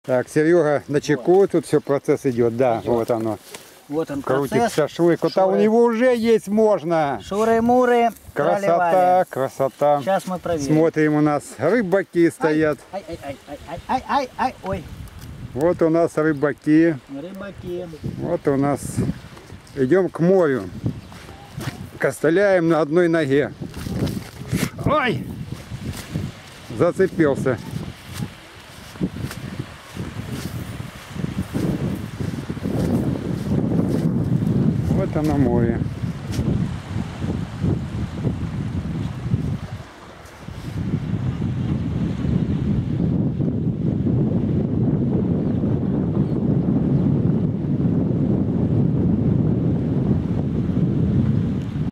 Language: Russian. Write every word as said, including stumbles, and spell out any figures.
Так, Серега на чеку, вот. Тут все, процесс идет, да, идет. Вот оно. Вот он Крутик, процесс. шашлык, вот у него уже есть можно. Шуры-муры. Красота, красота. Сейчас мы проверим. Смотрим, у нас рыбаки стоят. Ай, ай, ай, ай, ай, ай, ай, ай, ой. Вот у нас рыбаки. Рыбаки. Вот у нас. Идем к морю. Костыляем на одной ноге. Ой! Зацепился. Вот оно море.